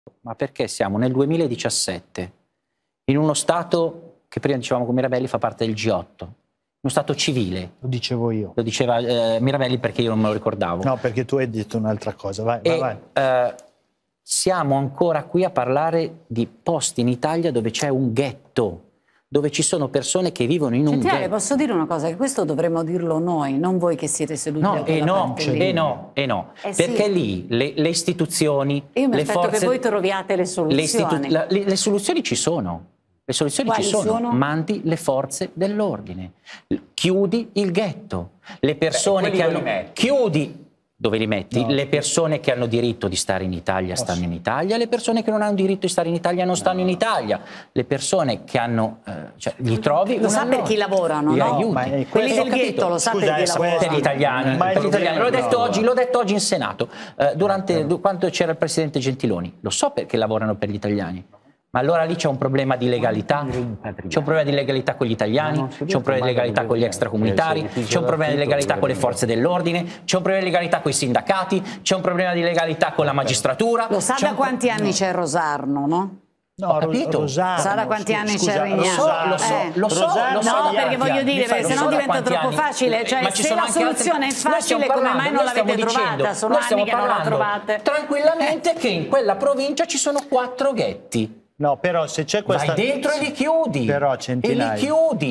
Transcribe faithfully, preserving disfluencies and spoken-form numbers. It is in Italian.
Ma perché siamo nel duemiladiciassette, in uno Stato che prima dicevamo con Mirabelli fa parte del G otto, uno Stato civile. Lo dicevo io. Lo diceva eh, Mirabelli perché io non me lo ricordavo. No, perché tu hai detto un'altra cosa, vai, e, vai, vai. Eh, siamo ancora qui a parlare di posti in Italia dove c'è un ghetto, dove ci sono persone che vivono in un Gentile, ghetto. posso dire una cosa? Che questo dovremmo dirlo noi, non voi che siete seduti No, da e quella no, parte lì. e no, e no, Eh sì. perché lì le, le istituzioni, Io mi le aspetto forze, che voi troviate le soluzioni. le, la, le, le soluzioni ci sono, le soluzioni Quali ci sono. sono? Mandi le forze dell'ordine, chiudi il ghetto, le persone Beh, che hanno, li chiudi. Dove li metti? No. Le persone che hanno diritto di stare in Italia stanno in Italia, le persone che non hanno diritto di stare in Italia non stanno no. in Italia, le persone che hanno, eh, cioè, li trovi... Lo sa per chi lavorano, li no? aiuti. Ma è Quelli del Ho capito. ghetto lo sa Scusa, per chi eh, lavorano. Per gli italiani, Ma per gli italiani. L'ho detto, no. oggi, l'ho detto oggi in Senato, eh, durante, quando c'era il Presidente Gentiloni. Lo so perché lavorano per gli italiani. Ma allora lì c'è un problema di legalità, c'è un problema di legalità con gli italiani, c'è un problema di legalità con gli extracomunitari, c'è un problema di legalità con le forze dell'ordine, c'è un problema di legalità con i sindacati, c'è un problema di legalità con la magistratura. Lo sa da quanti anni no. c'è Rosarno, no? No, Ho capito. Rosano, Sa da quanti anni scusa, c'è Rignano? Lo so, lo so, Eh. lo so, Rosano, lo so. No, da perché quanti voglio anni? dire, Lo se so no da diventa quanti troppo anni? facile. Cioè, Ma ci se sono la anche soluzione altri- è Noi facile, stiamo come parlando- mai non noi stiamo l'avete dicendo- trovata? Sono noi stiamo anni che non la parlando trovate. tranquillamente che in quella provincia ci sono quattro ghetti. No, però se c'è questa... Vai dentro e li chiudi. Però, e Centinaio... li chiudi.